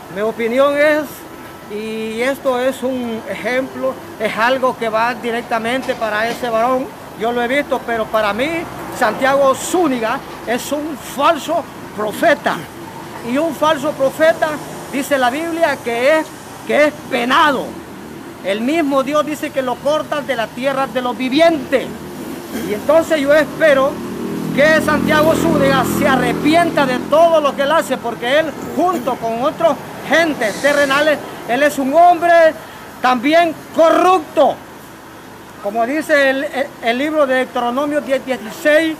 Mi opinión es, y esto es un ejemplo, es algo que va directamente para ese varón, yo lo he visto, pero para mí Santiago Zúñiga es un falso profeta. Y un falso profeta, dice la Biblia, que es penado. El mismo Dios dice que lo cortan de la tierra de los vivientes. Y entonces yo espero que Santiago Zúñiga se arrepienta de todo lo que él hace, porque él, junto con otros gentes terrenales, él es un hombre también corrupto. Como dice el libro de Deuteronomio 16,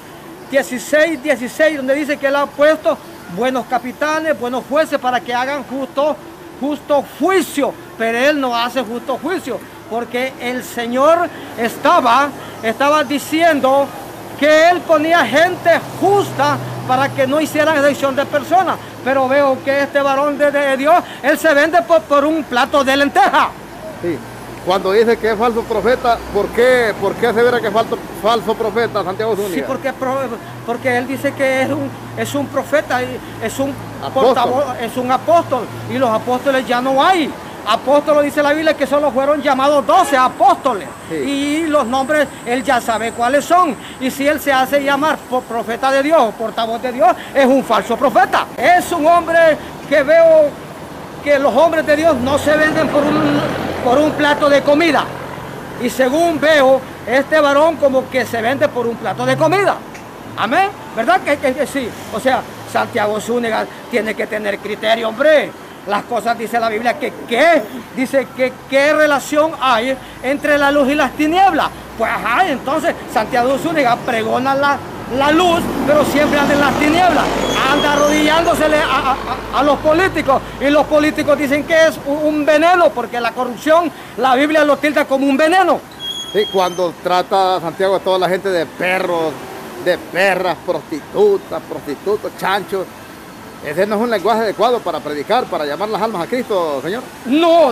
donde dice que él ha puesto buenos capitanes, buenos jueces para que hagan justo juicio, pero él no hace justo juicio, porque el Señor estaba diciendo que él ponía gente justa para que no hicieran excepción de personas, pero veo que este varón de Dios, él se vende por un plato de lenteja. Sí. Cuando dice que es falso profeta, ¿por qué asevera que es falso profeta Santiago Zúñiga? Sí, porque él dice que es un profeta, es un portavoz, es un apóstol, y los apóstoles ya no hay. Apóstoles, dice la Biblia, que solo fueron llamados 12 apóstoles. Sí. Y los nombres, él ya sabe cuáles son. Y si él se hace llamar profeta de Dios o portavoz de Dios, es un falso profeta. Es un hombre que veo que los hombres de Dios no se venden por un plato de comida. Y según veo, este varón como que se vende por un plato de comida. Amén. ¿Verdad que sí? O sea, Santiago Zúñiga tiene que tener criterio, hombre. Las cosas, dice la Biblia, dice que qué relación hay entre la luz y las tinieblas. Pues ajá, entonces Santiago Zúñiga pregona la luz, pero siempre anda en las tinieblas. Anda arrodillándosele a los políticos, y los políticos dicen que es un veneno, porque la corrupción, la Biblia lo tilda como un veneno. Sí, cuando trata Santiago a toda la gente de perros, de perras, prostitutos, chanchos. Ese no es un lenguaje adecuado para predicar, para llamar las almas a Cristo, señor. No,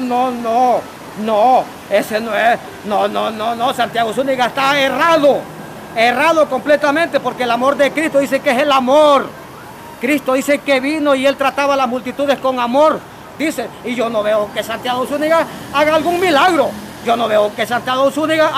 ese no es, no, Santiago Zúñiga está errado completamente, porque el amor de Cristo dice que es el amor. Cristo dice que vino y él trataba a las multitudes con amor, dice, y yo no veo que Santiago Zúñiga haga algún milagro. Yo no veo que Santiago Zúñiga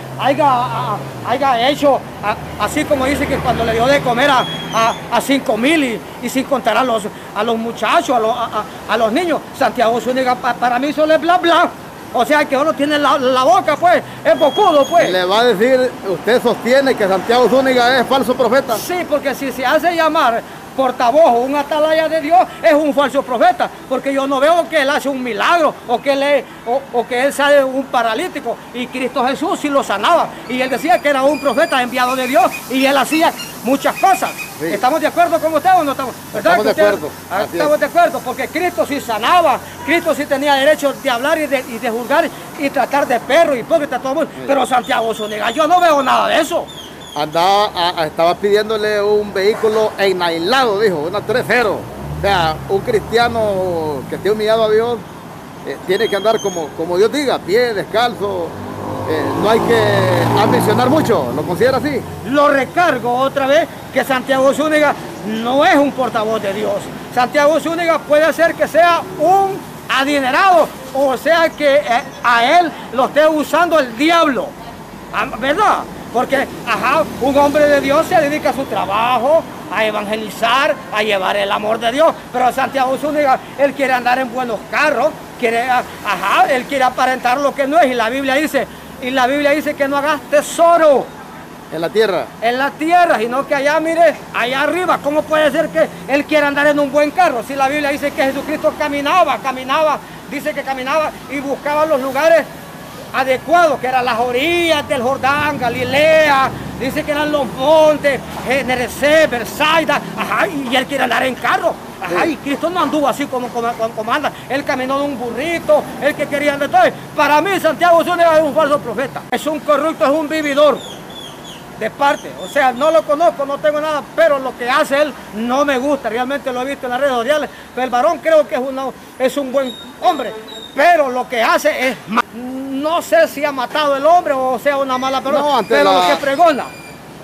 haya hecho, así como dice que cuando le dio de comer a 5,000 y sin contar a los muchachos, a los niños. Santiago Zúñiga para mí solo es bla bla. O sea que uno tiene la boca, pues, es bocudo, pues. Le va a decir, usted sostiene que Santiago Zúñiga es falso profeta. Sí, porque si se hace llamar portavoz o un atalaya de Dios, es un falso profeta, porque yo no veo que él hace un milagro o que él sale un paralítico, y Cristo Jesús sí lo sanaba, y él decía que era un profeta enviado de Dios, y él hacía muchas cosas. Sí. ¿Estamos de acuerdo con usted o no estamos? Estamos de acuerdo. Estamos de acuerdo, porque Cristo sí sanaba, Cristo sí tenía derecho de hablar y de juzgar y tratar de perro, hipócrita, todo el mundo. Sí. Pero Santiago Zúñiga, yo no veo nada de eso. Estaba pidiéndole un vehículo ennailado, dijo, una 3.0. O sea, un cristiano que esté humillado a Dios tiene que andar como Dios diga, pie, descalzo. No hay que ambicionar mucho, ¿lo considera así? Lo recargo otra vez, que Santiago Zúñiga no es un portavoz de Dios. Santiago Zúñiga puede ser que sea un adinerado, o sea que a él lo esté usando el diablo, ¿verdad? Porque, un hombre de Dios se dedica a su trabajo, a evangelizar, a llevar el amor de Dios. Pero Santiago Zúñiga, él quiere andar en buenos carros, él quiere aparentar lo que no es. Y la Biblia dice que no hagas tesoro en la tierra. En la tierra, sino que allá, mire, allá arriba. ¿Cómo puede ser que él quiera andar en un buen carro? Si la Biblia dice que Jesucristo caminaba, dice que caminaba y buscaba los lugares adecuados, que eran las orillas del Jordán, Galilea, dice que eran los montes, Genesaret, Bersaida, y él quiere andar en carro. Y Cristo no anduvo así como anda, él caminó de un burrito, él que quería andar todo. Para mí Santiago Zúñiga es un falso profeta, es un corrupto, es un vividor de parte, o sea, no lo conozco, no tengo nada, pero lo que hace él no me gusta, realmente lo he visto en las redes sociales, pero el varón creo que es un buen hombre, pero lo que hace es mal. No sé si ha matado el hombre o sea una mala persona, pero lo que pregona.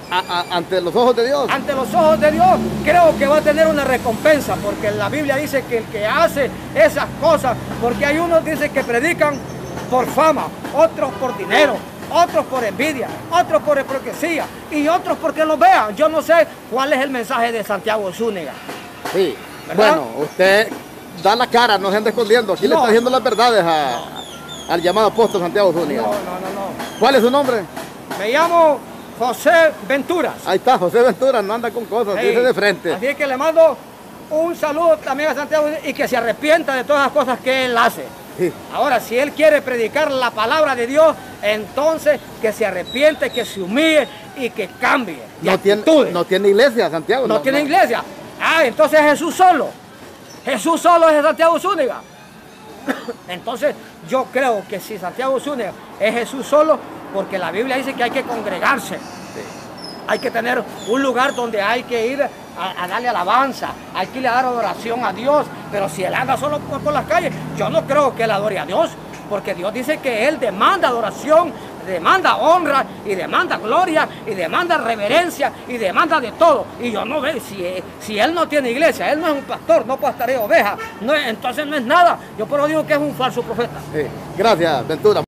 ante los ojos de Dios. Ante los ojos de Dios, creo que va a tener una recompensa, porque la Biblia dice que el que hace esas cosas, porque hay unos dicen que predican por fama, otros por dinero, otros por envidia, otros por hipocresía y otros porque los vean. Yo no sé cuál es el mensaje de Santiago Zúñiga. Sí, ¿verdad? bueno, usted da la cara, no se anda escondiendo. Aquí le está diciendo las verdades al llamado apóstol Santiago Zúñiga. No. ¿Cuál es su nombre? Me llamo José Venturas. Ahí está, José Ventura, no anda con cosas, Sí. dice de frente. Así que le mando un saludo también a Santiago y que se arrepienta de todas las cosas que él hace. Sí. Ahora, si él quiere predicar la palabra de Dios, entonces que se arrepiente, que se humille y que cambie. No tiene iglesia, Santiago. No tiene iglesia. Ah, entonces Jesús solo. Jesús solo es Santiago Zúñiga. Entonces yo creo que si Santiago Zúñiga es Jesús solo, porque la Biblia dice que hay que congregarse. Sí. Hay que tener un lugar donde hay que ir a darle alabanza, hay que ir a dar adoración a Dios. Pero si él anda solo por las calles, yo no creo que él adore a Dios, porque Dios dice que él demanda adoración, demanda honra y demanda gloria y demanda reverencia y demanda de todo. Y yo no veo, si él no tiene iglesia, él no es un pastor, no pastaré ovejas, entonces no es nada. Yo por eso digo que es un falso profeta. Sí. Gracias, Ventura.